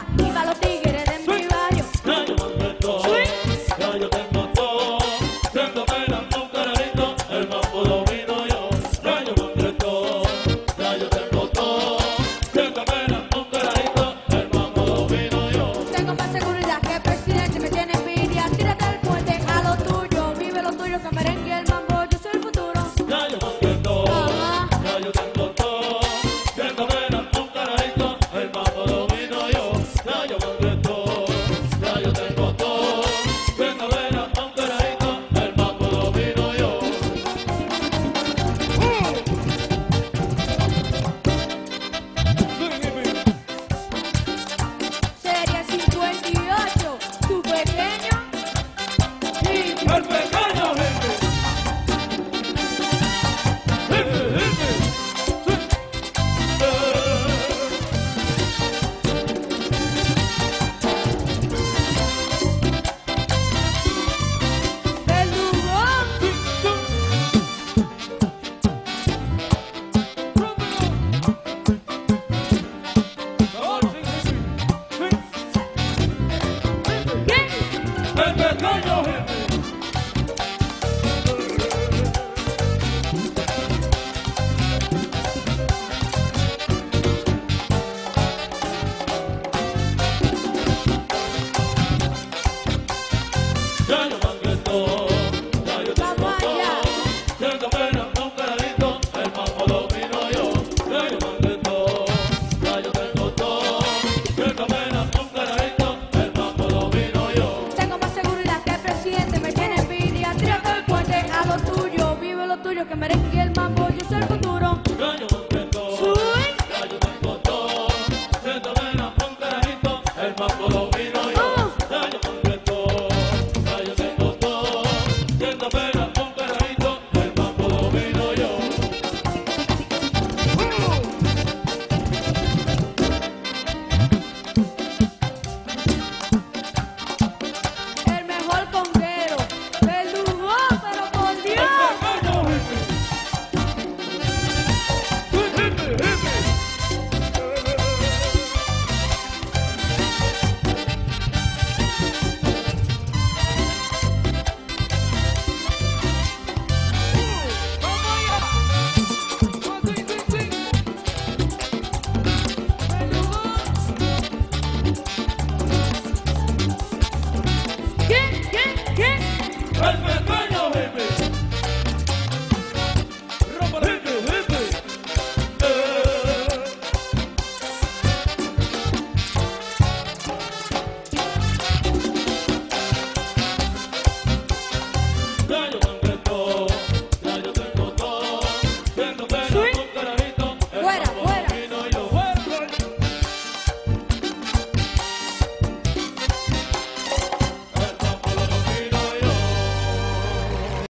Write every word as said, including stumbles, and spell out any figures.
ya, y pa' los tigres de mi barrio. Ya yo mandé todo, ya yo tengo todo. Tengo pena con carajito, el mambo domino yo. Ya yo mandé todo, ya yo tengo todo. Tengo pena con carajito, el mambo domino yo. Tengo más seguridad que el presidente me tiene envidia. Tírate el puente a lo tuyo, vive lo tuyo, que merengue el mambo, yo soy el futuro. Ya yo mandé todo, Ajá. ya yo tengo todo. Tengo pena con carajito, el mambo domino yo. Ya yo mandé todo, ya yo tengo todo. Tengo pena con carajito, el mambo domino yo. Serie cincuenta y ocho, tu pequeño. El pequeño jefe. Jefe, jefe. Del Dubón. ¿Qué? El pequeño jefe. Ya yo mandé todo, ya yo tengo Vamos allá. todo. Tengo pena con carajito, el mambo domino yo. Ya yo mandé todo, ya yo tengo todo. Tengo pena con carajito, el mambo domino yo. Tengo más seguridad que el presidente me tiene envidia. Tírate el puente a lo tuyo, vive lo tuyo, que merengue el mambo, yo soy el futuro. Ya yo mandé todo, Soy ya yo tengo todo. Tengo pena con carajito, el mambo domino yo.